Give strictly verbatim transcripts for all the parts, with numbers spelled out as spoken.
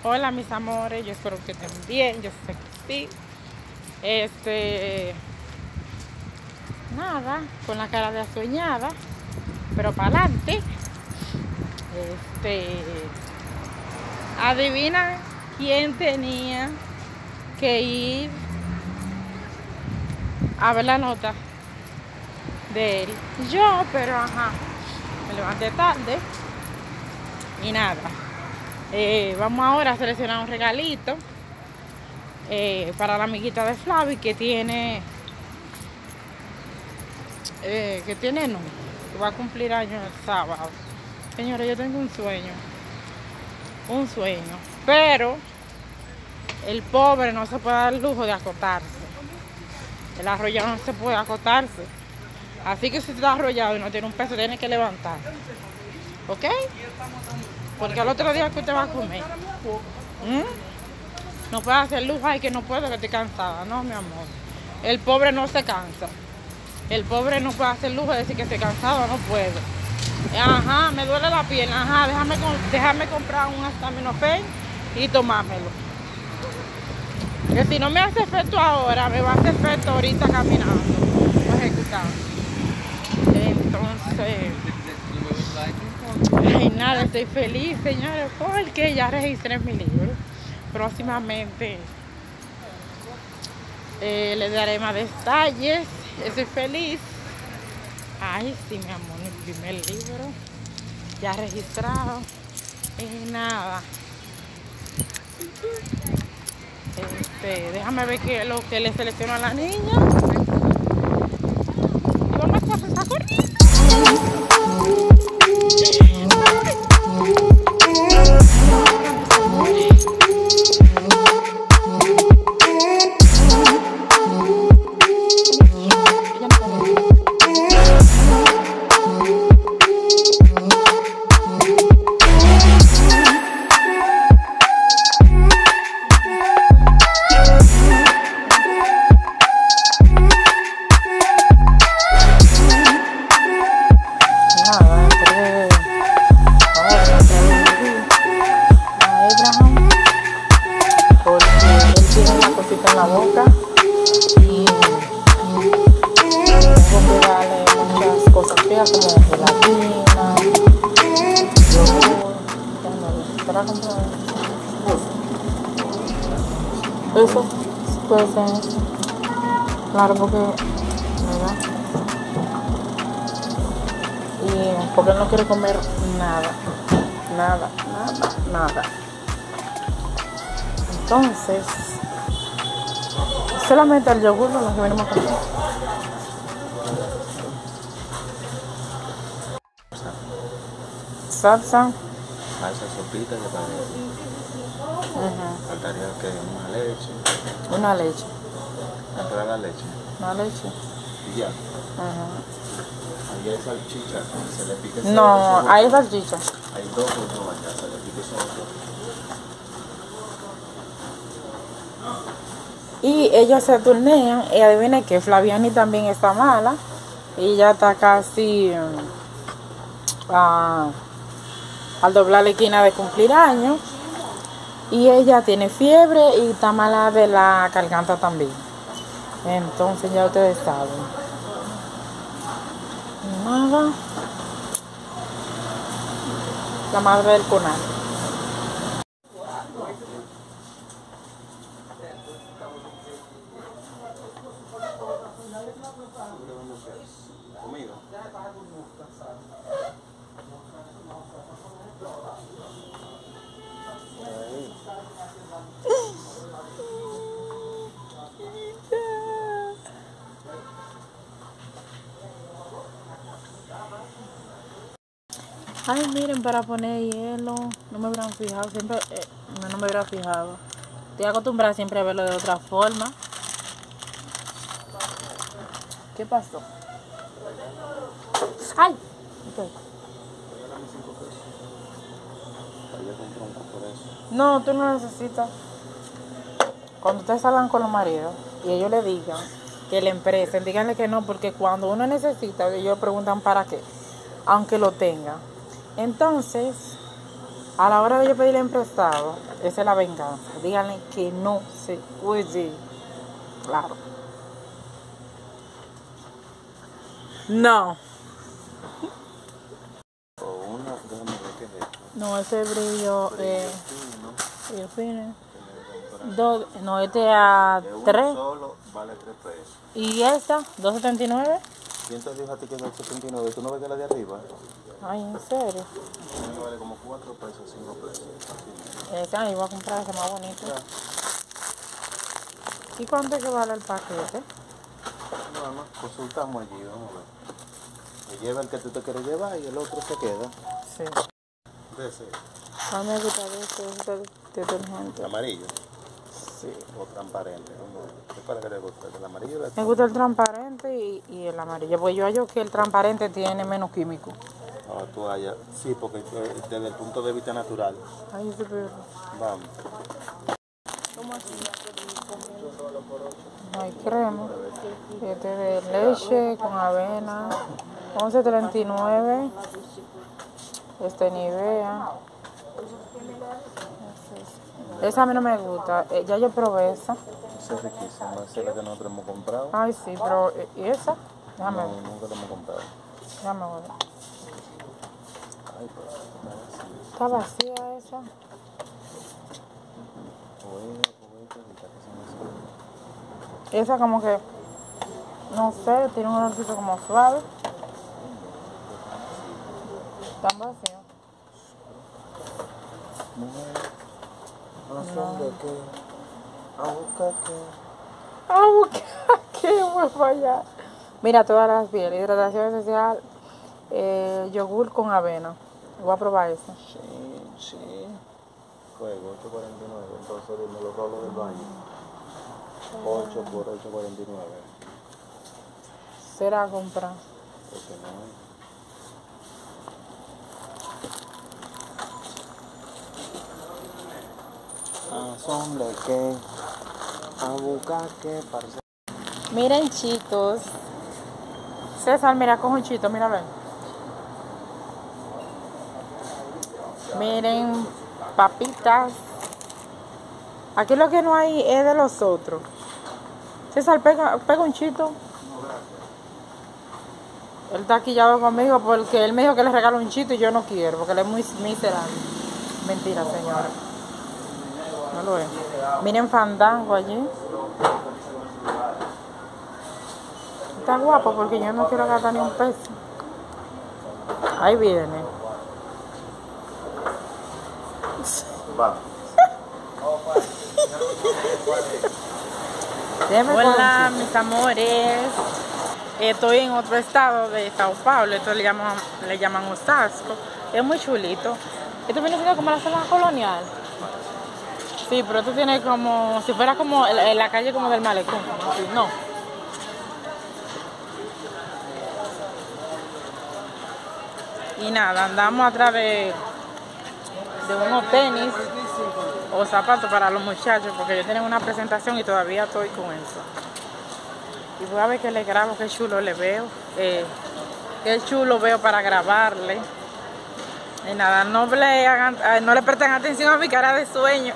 Hola mis amores, yo espero que estén bien, yo sé que sí. Este, nada, con la cara de asoñada, pero para adelante. Este, adivina quién tenía que ir a ver la nota de él. Yo, pero ajá, me levanté tarde y nada. Eh, vamos ahora a seleccionar un regalito eh, para la amiguita de Flavi que tiene eh, que tiene no, que va a cumplir años el sábado. Señores, yo tengo un sueño, un sueño, pero el pobre no se puede dar el lujo de acotarse. El arrollado no se puede acotarse. Así que si está arrollado y no tiene un peso, tiene que levantar. ¿Ok? Porque al otro día que usted va a comer. ¿Mm? No puede hacer lujo, ay que no puedo, que estoy cansada. No, mi amor. El pobre no se cansa. El pobre no puede hacer lujo de decir que estoy cansado, no puedo. Ajá, me duele la pierna. Ajá, déjame, déjame comprar un acetaminofén y tomármelo. Que si no me hace efecto ahora, me va a hacer efecto ahorita caminando o ejecutando. Entonces, ay, nada, estoy feliz, señores, porque ya registré mi libro. Próximamente eh, le daré más detalles. Estoy feliz. Ay, sí, mi amor, mi primer libro ya registrado. Y nada. Este, déjame ver qué es lo que le selecciono a la niña. Y vamos a pasar corriendo. En la boca y tengo que darle muchas cosas feas como gelatina, yogur, ¿te la compré? Eso puede ser eso. Claro, porque ¿verdad? Y porque él no quiere comer nada, nada, nada, nada. Entonces solamente el yogur no lo que venimos a comer. Salsa. Salsa, sopita de panela. Uh-huh. Faltaría que una leche. Una leche. ¿Entrar la leche? Una leche. Y ya. Uh-huh. Ahí hay salchicha. Se le pique. No, hay salchicha. Hay dos o dos acá. Se le pique solo dos. Y ellos se turnean y adivinen que Flaviani también está mala y ya está casi uh, uh, al doblar la esquina de cumplir años y ella tiene fiebre y está mala de la garganta también. Entonces ya ustedes saben. Nada. La madre del conal. Comida. Ay, miren, para poner hielo, no me hubieran fijado, siempre, eh, no, no me hubiera fijado. Estoy acostumbrada siempre a verlo de otra forma. ¿Qué pasó? ¡Ay! Okay. No, tú no necesitas. Cuando ustedes salgan con los maridos y ellos le digan que la empresa, díganle que no, porque cuando uno necesita, ellos preguntan para qué, aunque lo tenga. Entonces, A la hora de yo pedirle emprestado, esa es la venganza. Díganle que no se puede. Claro. No. O una, déjame ver qué es esto. No, ese brillo eh, Sí, brillo fino. ¿no? Dos, no, este a De uno tres. solo vale tres pesos. ¿Y esta? ¿dos setenta y nueve? ¿Quién te dijo a ti que es del setenta y nueve? ¿Tú no ves que la de arriba? Ay, ¿en serio? Esa vale como cuatro pesos, cinco pesos. Así. Ese, ay, voy a comprar ese más bonito. Ya. ¿Y cuánto es que vale el paquete? Bueno, consultamos allí, vamos a ver. Me lleva el que tú te quieres llevar y el otro se queda. Sí. De ese. A mí me gusta de este, este detergente. Amarillo Sí. o transparente. ¿Cómo es? ¿Qué para que le gusta? ¿El amarillo o el Me gusta el transparente y, y el amarillo. Pues yo hallo que el transparente tiene menos químico. Ah, tú allá. Sí, porque eh, desde el punto de vista natural. Ay, ese perro. Vamos. ¿Cómo así? No hay crema. Este de leche con avena. once treinta y nueve. Este Nivea. Esa a mí no me gusta. Eh, Ya yo probé esa. Esa es riquísima. Esa es la que nosotros hemos comprado. Ay, sí, pero eh, ¿y esa? Déjame No, ver. nunca la hemos comprado. Déjame ver. Ay, pero está Está vacía esa. Esa como que, no sé, tiene un olorcito como suave. Tan vacía. ¿A dónde qué? ¿A buscar qué? Ah, buscar qué voy a fallar. Mira, todas las pieles, hidratación esencial, eh, yogur con avena. Voy a probar eso. Sí, sí. Juego ocho cuarenta y nueve, entonces me lo rolo del baño. ocho por ocho cuarenta y nueve. Será comprar. Porque no hay. ¿A dónde qué? ¿A buscar qué? Parce. Miren, chicos. César, mira, coge un chito, míralo ahí. Miren, papitas. Aquí lo que no hay es de los otros. César, pega, pega un chito. Él está aquí ya conmigo porque él me dijo que le regalo un chito y yo no quiero porque él es muy miserable. Mentira, señora. No lo es. Miren Fandango allí. Está guapo porque yo no quiero gastar ni un peso. Ahí viene. Va. Hola, mis amores. Estoy en otro estado de Sao Paulo. Esto le llaman, le llaman Osasco. Es muy chulito. Esto viene siendo como la zona colonial. Sí, pero esto tiene como, si fuera como en la calle como del malecón. Así, no. Y nada, andamos atrás de, de unos tenis o zapatos para los muchachos, porque yo tengo una presentación y todavía estoy con eso. Y voy a ver que le grabo, qué chulo le veo. Eh, qué chulo veo para grabarle. Y nada, no le, hagan, no le presten atención a mi cara de sueño.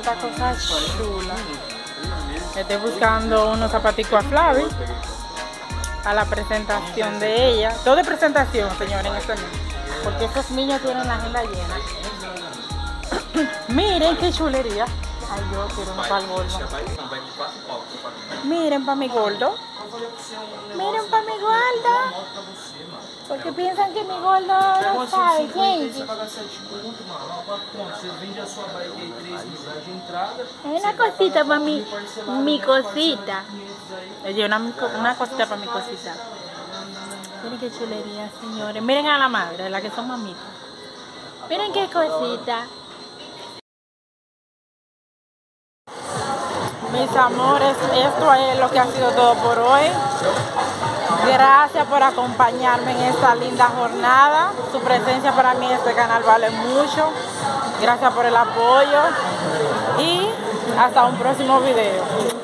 tanta cosa chula. Estoy buscando unos zapaticos a Flavi a la presentación de ella. Todo de presentación, señores, en este mes, porque estos niños tienen la agenda llena. Miren qué chulería. Ay, yo quiero un pal gordo. Miren para mi gordo. Miren para mi gordo. Porque piensan que mi gordo no sabe, gente. Hay una cosita para mi, mi cosita. Oye, una, una cosita para mi cosita. Miren qué chulería, señores. Miren a la madre, la que son mamitas. Miren qué cosita. Mis amores, esto es lo que ha sido todo por hoy. Gracias por acompañarme en esta linda jornada. Su presencia para mí en este canal vale mucho. Gracias por el apoyo y hasta un próximo video.